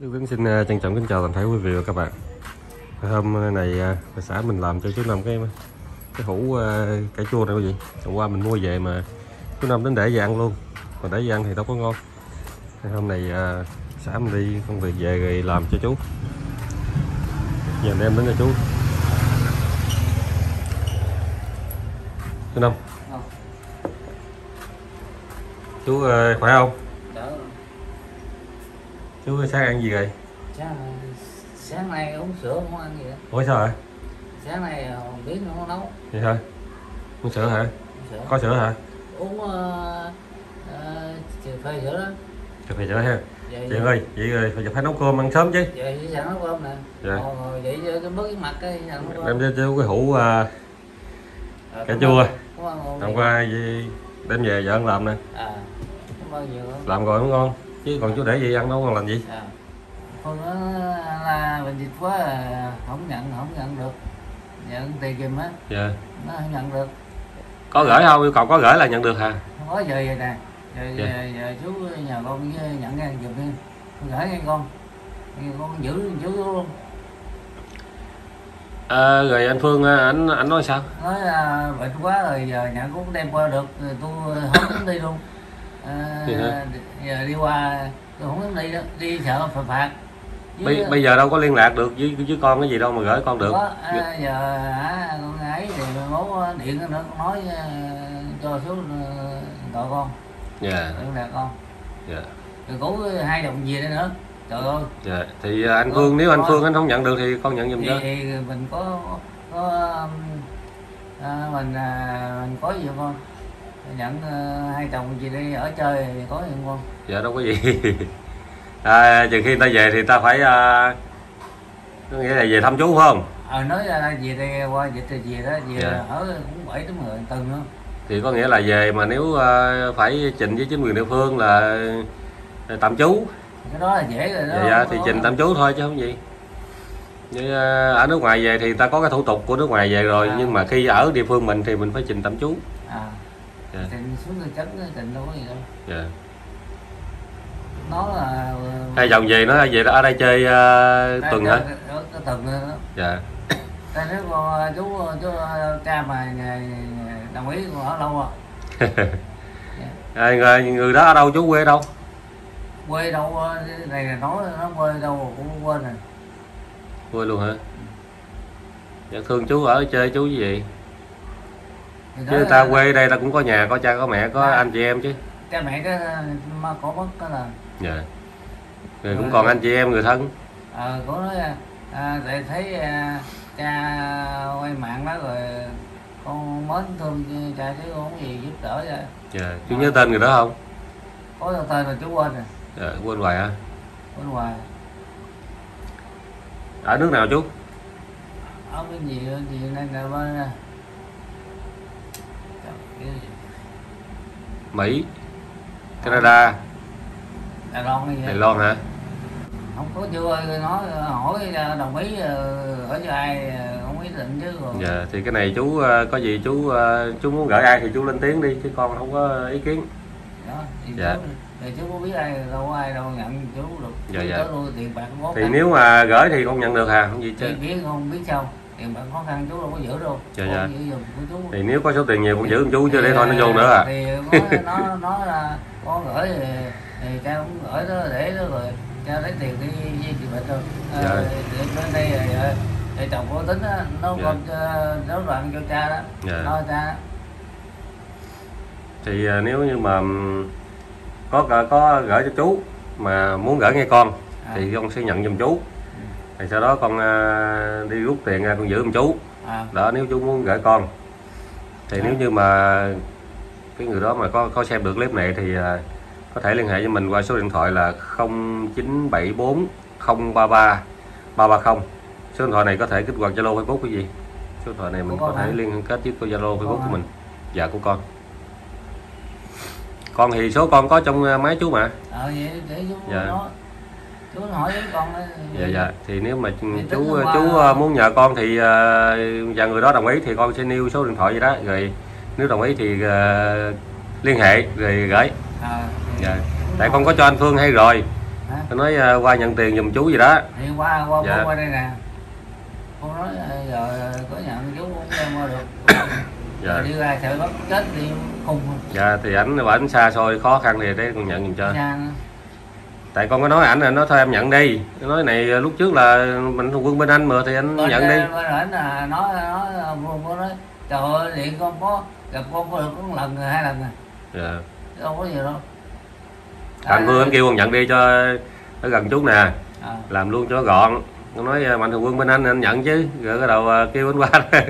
Đức Tính xin trân trọng kính chào toàn thể quý vị và các bạn. Hôm nay xã mình làm cho chú Năm cái hũ cải chua này quý vị. Hôm qua mình mua về mà chú Năm đến để về ăn luôn, còn để về ăn thì đâu có ngon. Hôm nay xã mình đi công việc về rồi làm cho chú. Giờ đem đến cho chú. Chú Năm. Chú khỏe không? Chú sáng ăn gì rồi? Sáng nay uống sữa không ăn gì đó. Ủa sao hả? Sáng nay không biết nó nấu. Vậy hả? Uống sữa hả? Sữa. Có sữa hả? Uống phê sữa đó. Cà phê sữa ha. Vậy, Chị ơi, vậy rồi phải nấu cơm ăn sớm chứ. Vậy sẵn nấu cơm nè. Dạ. Rồi vậy cái bớt cái mặt cái sẵn nấu cơm. Đem cho chú cái hũ cà chua. Hôm qua vậy đem về vợ ăn làm nè. Cảm ơn nhiều. Làm rồi nó ngon. Chứ còn chú để gì ăn đâu còn làm gì? Con nó là bệnh dịch quá không nhận được. Nhận tiền kìm á. Dạ. Nó không nhận được. Có gửi không? Yêu cầu có gửi là nhận được hả? Không có giờ vậy nè. Giờ chú nhờ con nhận ra giùm đi. Con gửi nghe con. Con giữ chú luôn. Rồi anh Phương anh nói sao? Nói là bệnh quá rồi giờ nhận cũng đem qua được tôi không dám đi luôn. Giờ đi qua tôi không dám đi đó, đi sợ phải phạt. Bây giờ đâu có liên lạc được với con cái gì đâu mà gửi con được. Có, giờ con ấy thì bố điện nữa con nói cho số gọi con. Dạ. Liên lạc con. Dạ. Rồi cũng 2 đồng gì đây nữa. Trời ơi. Dạ. Thì anh Phương nếu anh Phương anh không nhận được thì con nhận giùm cho. Thì mình có mình có gì không con? Nhận 2 chồng gì đi ở chơi thì có gì không con? Dạ đâu có gì. Chừng khi người ta về thì ta phải có nghĩa là về thăm chú phải không? Nói ra về đây qua dịch thì về đó, về dạ. ở cũng 7 đến 10 tuần nữa. Thì có nghĩa là về mà nếu phải trình với chính quyền địa phương là tạm trú. Cái đó là dễ rồi đó. Dạ, thì trình tạm trú thôi chứ không gì. Như ở nước ngoài về thì ta có cái thủ tục của nước ngoài về rồi, nhưng mà khi ở địa phương mình thì mình phải trình tạm trú. Dạ. Trình xuống thị trấn trình đâu có gì đâu. Dạ. Nó là hai chồng về nó về đó ở đây chơi tuần hả? Tuần nữa đó. Dạ. Tại nếu con chú cha mà đồng ý còn ở lâu người đó ở đâu, chú quê đâu? Quê đâu này là nói nó quê đâu cũng quên rồi. Quê luôn hả? Dạ, thương chú ở chơi chú với gì? Chứ ta quê đây ta cũng có nhà, có cha có mẹ, có anh chị em chứ. Cha mẹ cái mà có mất cái là. Dạ. Rồi cũng còn anh chị em người thân. Có nói tại thấy cha quay mạng đó rồi con mến thương cha chứ không có gì giúp đỡ ra. Dạ. Chú nhớ tên người đó không? Có tên là chú quên rồi. Dạ, quên hoài hả? Quên hoài. Ở nước nào chú? Ở cái gì nên là bên Mỹ, Canada, Đài Loan hay gì? Đài Loan hả? Không có chưa nói hỏi đồng ý ở cho ai không ý định chứ rồi. Dạ, thì cái này chú có gì chú muốn gửi ai thì chú lên tiếng đi chứ con không có ý kiến. Đó, thì dạ. Chú có biết ai đâu nhận chú được. Dạ, dạ. Tiền bạc khó thì khăn. Nếu mà gửi thì con nhận được hà, không gì chứ. Biết không biết sao, tiền bạc khó khăn chú đâu có giữ đâu. Dạ, dạ. Chú. Thì nếu có số tiền nhiều con giữ chú chứ để thôi nó vô nữa à. Thì nó là con gửi thì cha cũng gửi đó để đó rồi cha lấy tiền đi trị bệnh rồi. Dạ. Bên đây thì chồng có tính đó, nó dạ. con nó đoạn cho cha đó. Dạ. Nói cha. Thì nếu như mà có gửi cho chú mà muốn gửi nghe con thì con sẽ nhận giùm chú. Thì sau đó con đi rút tiền ra con giữ giùm chú. Đó, nếu chú muốn gửi con thì nếu như mà cái người đó mà có xem được clip này thì có thể liên hệ với mình qua số điện thoại là 0974 033 330. Số điện thoại này có thể kích hoạt Zalo Facebook cái gì. Số điện thoại này mình có thể liên kết với Zalo Facebook của mình. Dạ, của con. Con thì số con có trong máy chú mà. Vậy để chú dạ. Chú hỏi với con đó. Dạ. Thì nếu mà chú muốn nhờ con thì và người đó đồng ý thì con sẽ nêu số điện thoại gì đó, rồi nếu đồng ý thì liên hệ rồi gửi. Dạ. Tại con có cho anh Phương hay rồi, Tôi nói qua nhận tiền giùm chú gì đó. Thì qua dạ. Qua đây nè. Cô nói giờ có nhận chú cũng đem qua được. Dạ. Đi ra sợ bắt chết đi khùng. Dạ thì ảnh xa xôi khó khăn thì để con nhận giùm cho. Dạ. Tại con có nói ảnh là nó thôi em nhận đi. Nói này lúc trước là Mạnh Thường Quân bên anh mà thì anh nhận đi. Bên ảnh là nói trời ơi điện con có gặp con có được có lần rồi 2 lần rồi. Dạ. Đâu có gì đâu. Anh Vương kêu con nhận đi cho ở gần chú nè. Làm luôn cho gọn. Con nói Mạnh Thường Quân bên anh nhận chứ. Rồi cái đầu kêu anh qua.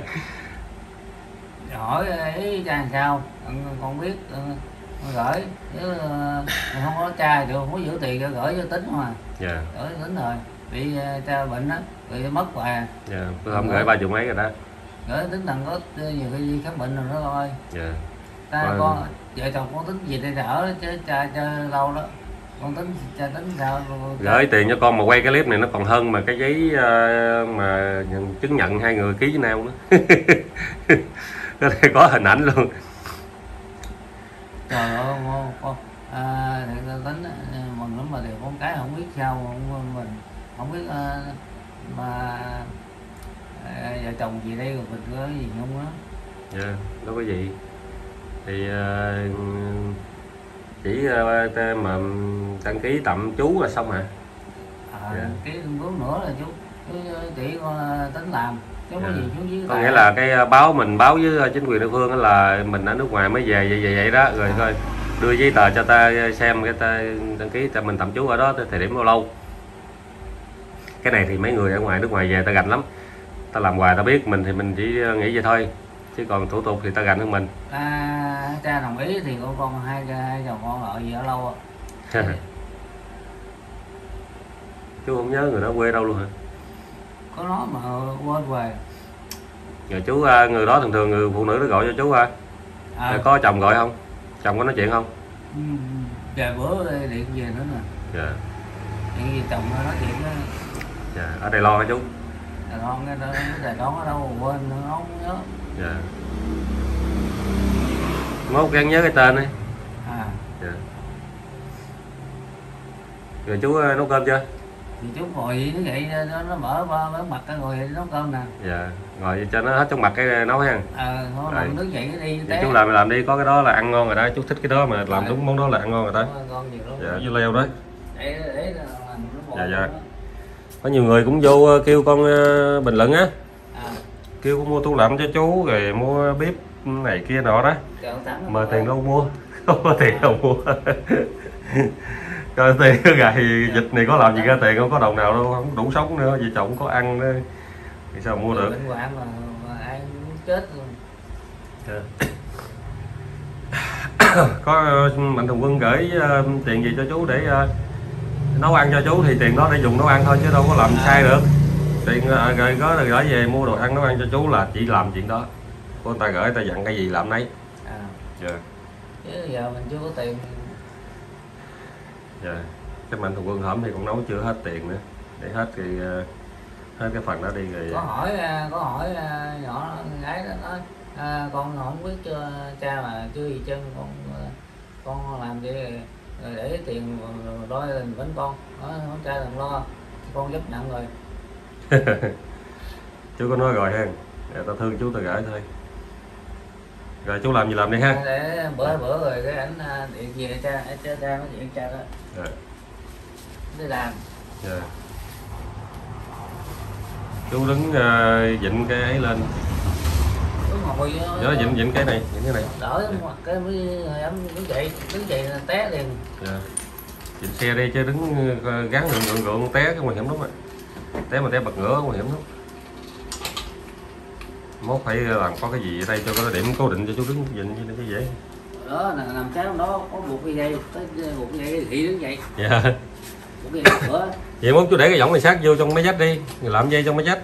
Hỏi ý cha làm sao con biết gửi chứ không có cha thì không có giữ tiền gửi cho tính mà. Dạ. Gửi tính rồi bị cha bệnh á bị mất hoài. Dạ. Tôi không gửi 30 mấy rồi đó. Gửi tính thằng có nhiều khi khám bệnh rồi đó thôi. Dạ. Con vợ chồng con tính gì để đỡ chứ cha chơi lâu đó. Con tính cha tính sao? Gửi tiền cho con mà quay cái clip này nó còn hơn mà cái giấy mà chứng nhận 2 người ký với nhau nữa. Cái này có hình ảnh luôn. Trời ơi con tính mình lắm mà thì con cái không biết sao mình không biết mà vợ chồng gì đây rồi mình có gì không á. Dạ đâu có gì thì chỉ mà đăng ký tạm trú là xong hả? Dạ. Cái bước nữa là chú chỉ tính làm chứ có gì chú với có nghĩa là cái mình báo với chính quyền địa phương là mình ở nước ngoài mới về vậy đó rồi coi đưa giấy tờ cho ta xem cái ta đăng ký cho mình tạm trú ở đó thời điểm bao lâu. Cái này thì mấy người ở ngoài nước ngoài về ta gành lắm, ta làm hoài ta biết, mình thì mình chỉ nghĩ vậy thôi chứ còn thủ tục thì ta gành hơn mình. Cha đồng ý thì con hai chồng con ở gì ở lâu à. Chú không nhớ người đó quê đâu luôn hả? Có nói mà quên về. Rồi chú người đó thường người phụ nữ đó gọi cho chú có chồng gọi không? Chồng có nói chuyện không? Vài bữa điện về nữa nè. Dạ. Điện về chồng nói chuyện đó. Dạ. Ở Đài Loan hả chú? Đài Loan Đài Loan ở đâu quên nữa không nhớ. Dạ. Mốt gắn nhớ cái tên đi. Dạ. Rồi chú nấu cơm chưa? Thì chú ngồi như vậy nó mở mặt cái ngồi nấu cơm nè. Dạ. Ngồi cho nó hết trong mặt cái nấu ha. Nó làm nước vậy đi té. Chú làm đi, có cái đó là ăn ngon rồi đó, chú thích cái đó mà làm đúng món đó là ăn ngon rồi đó. Ngon nhiều lắm. Dạ, với leo đó. Để dạ dạ. Có nhiều người cũng vô kêu con bình luận á. Kêu con mua tủ lạnh cho chú rồi mua bếp này kia nọ đó. Mà tiền đâu mua. Không có tiền đâu mua. Coi tiền cái ngày dịch này có làm gì ra tiền không có đồng nào đâu, không đủ sống nữa, vợ chồng có ăn nữa thì sao mua được. Bệnh hoạn mà ai muốn chết luôn. Có Mạnh Thường Quân gửi tiền gì cho chú để nấu ăn cho chú thì tiền đó để dùng nấu ăn thôi chứ đâu có làm sai được. Tiền rồi có gửi về mua đồ ăn nấu ăn cho chú là chỉ làm chuyện đó. Cô ta gửi ta dặn cái gì làm nấy. Chứ giờ mình chưa có tiền. Dạ. Cái Mạnh Thường Quân hổm thì cũng nấu chưa hết tiền nữa. Để hết thì hết cái phần đó đi rồi. Có hỏi nhỏ gái đó nói con không biết chưa cha mà chưa gì chân con làm gì để tiền lo đình vẫn con không cha đừng lo con giúp nhận rồi. Chú có nói rồi ha, để ta thương chú ta gửi thôi. Rồi chú làm gì làm đi ha. Để bữa rồi cái ảnh điện về cha nói chuyện cha đó. Rồi. Đi làm. Dạ. Chú đứng vịn cái ấy lên. Nhớ vịn cái này, vịn cái này. Đỡ mặt cái mới đứng dậy là té liền. Dạ. Vịn xe đi chứ đứng gắn gượng té cái nguy hiểm lắm á. Té mà té bật ngửa nguy hiểm lắm. Mốt phải làm có cái gì ở đây cho có điểm cố định cho chú đứng vịn như cái dễ. Đó nằm trái đó có buộc cái dây, buộc cái dây thì đứng dậy. Dạ. Buộc cái dây cửa. Vậy mốt chú để cái võng này sát vô trong máy dách đi, rồi làm dây trong máy dách.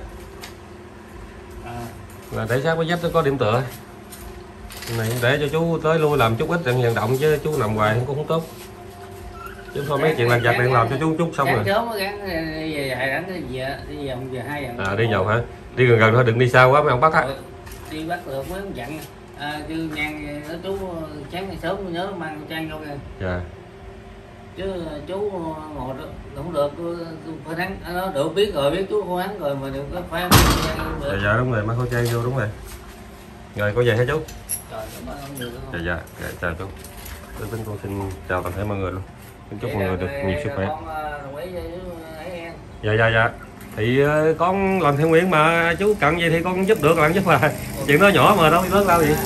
Là để sát máy dách nó có điểm tựa. Này để cho chú tới lui làm chút ít vận động chứ chú nằm hoài cũng không tốt. Chứ thôi mấy chuyện làm giặt điện làm cho chú chút xong rồi. Sớm mới gắn về gắn cái gì đi vòng về 2 vòng. Đi vòng hả? Đi gần thôi, đừng đi xa quá mấy ông bắt á. Đi bắt được mấy ông dặn. Chứ ngang nó chú sáng sớm nhớ mang trang vô kìa. Dạ. chứ chú ngồi đó cũng được, phải nắng nó được biết rồi, biết chú không nắng rồi mà đừng có phải. Dạ đúng rồi, mang khẩu trang vô đúng rồi. Rồi có về hả chú? Dạ chào chú. Tôi tính con xin chào toàn thể mọi người luôn. Kính chúc mọi người được nhiều sức khỏe. Dạ. Thì con làm theo nguyện mà chú cần gì thì con giúp được làm giúp mà. Chuyện đó nhỏ mà đâu lớn lao gì.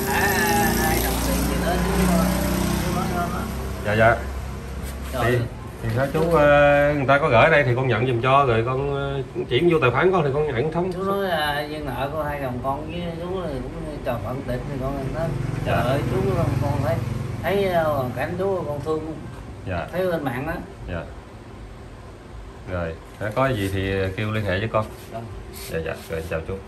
Dạ. Thì sao chú người ta có gửi đây thì con nhận giùm cho, rồi con chuyển vô tài khoản con thì con nhận thống. Chú nói là duyên nợ của 2 đồng con với chú thì cũng chờ phận tịnh thì con nói trời ơi chú con thấy hoàn cảnh chú con thương. Dạ. Thấy lên mạng đó. Dạ. Rồi, có gì thì kêu liên hệ với con. Dạ, rồi chào chú.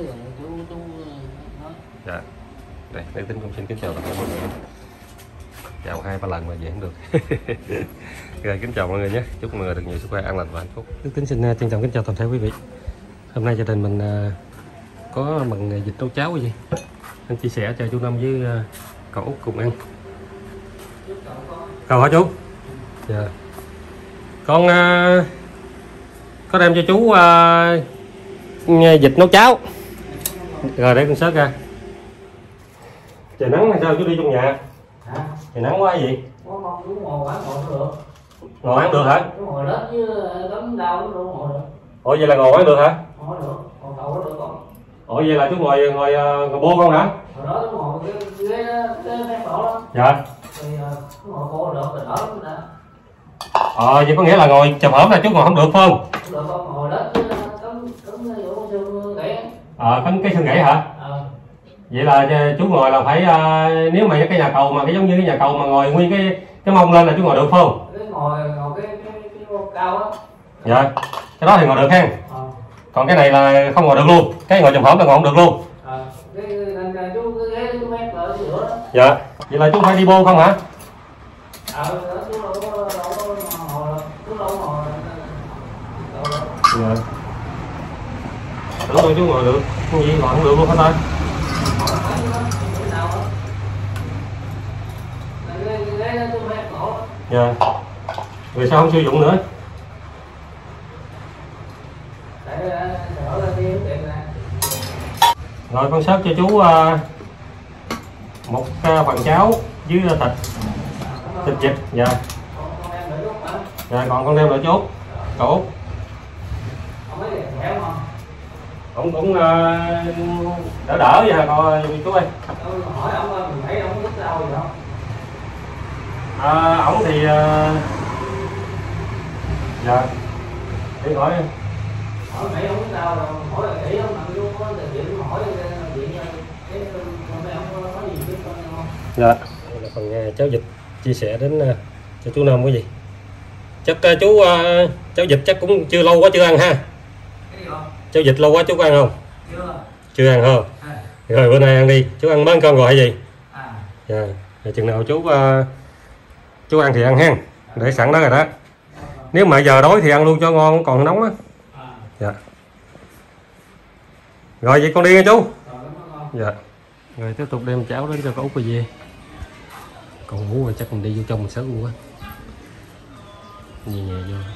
Dạ. Đây, nếu tính cũng xin kính chào tất cả mọi người. Chào 2-3 lần mà về không được. Rồi, kính chào mọi người nhé. Chúc mọi người được nhiều sức khỏe, an lành và hạnh phúc. Đức Tính xin trân trọng kính chào toàn thể quý vị. Hôm nay gia đình mình có bằng vịt nấu cháo gì. Anh chia sẻ cho chú Năm với cậu Út cùng ăn. Cầu hả chú? Dạ. Con có đem cho chú vịt nấu cháo. Rồi để con xớt ra. Trời nắng hay sao chú đi trong nhà? Hả? Trời nắng quá gì? Ngồi ăn được hả? Ngồi đất chứ cấm đau nó đâu ngồi được. Ủa vậy là ngồi ăn được hả? Ngồi được, còn cậu có được không? Ủa vậy là chú ngồi bô không hả? Hồi đó chú ngồi cái phép tổ đó. Dạ. Thì chú ngồi bô được rồi đó đã. Vậy có nghĩa là ngồi chụp hổm là chú ngồi không được phải không? Không được không, ngồi đất chứ cấm vụ xương gãy. Cấm cái xương gãy hả? Vậy là chú ngồi là phải nếu mà cái nhà cầu mà cái giống như cái nhà cầu mà ngồi nguyên cái mông lên là chú ngồi được phải không? Cái ngồi cái cao á. Dạ. Cái đó thì ngồi được ha. Còn cái này là không ngồi được luôn. Cái ngồi chụp hổm là ngồi không được luôn. Chú cái ghế chú mét ở giữa đó. Dạ. Vậy là chú phải đi bô không hả? Chú đâu có ngồi, chú đâu có ngồi. Dạ. Tưởng đâu chú ngồi được. Cái gì ngồi không được luôn hả ta? Dạ. Vì sao không sử dụng nữa? Rồi con xớt cho chú một phần cháo với thịt vịt. Dạ. Dạ còn con đem lại chốt. Cậu ông cũng đỡ vậy hả coi chú ơi? Hỏi ông mình thấy ông biết sao vậy không? Ổng thì dạ để hỏi nãy ông biết sao rồi, hỏi là kỹ lắm mà chú có chuyện hỏi chuyện cái ông có nói gì biết không? Dạ. Đây là phần cháo vịt chia sẻ đến cho chú Năm cái gì. Chắc chú cháo vịt chắc cũng chưa lâu quá chưa ăn ha. Cháo vịt lâu quá chú có ăn không? Chưa ăn không? Rồi bữa nay ăn đi, chú ăn mấy con rồi hay gì? Dạ. Rồi chừng nào chú ăn thì ăn ha, để sẵn đó rồi đó. Nếu mà giờ đói thì ăn luôn cho ngon, còn nóng á. Dạ. Rồi vậy con đi nha chú. Dạ. Rồi tiếp tục đem cháo đến cho cậu Út về. Còn ngủ rồi chắc mình đi vô trong mình sớm luôn á. Nhẹ nhẹ vô.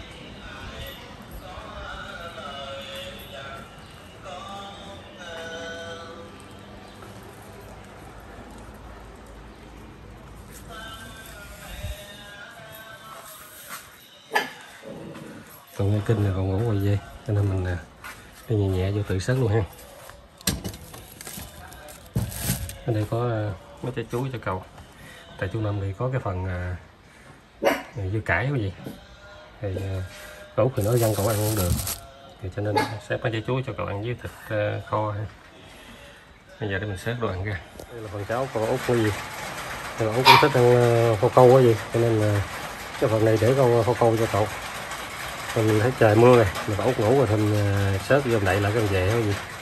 Còn nghe kinh là còn ngủ rồi về, cho nên mình đi nhẹ nhẹ vô tự sớt luôn ha. Ở đây có mấy trái chuối cho cậu. Tại chú Năm thì có cái phần dưa cải cái gì thì cậu thì nói dân cậu ăn không được, thì cho nên xếp mấy trái chuối cho cậu ăn với thịt kho ha. Bây giờ để mình xếp đồ ăn ra. Đây là phần cháo của Út cái gì, cậu Út cũng thích ăn khô câu cái gì, cho nên là cái phần này để con khô câu cho cậu. Mình thấy trời mưa này, mà cậu Út ngủ rồi thì mình xếp vô đậy lại cái về cái gì.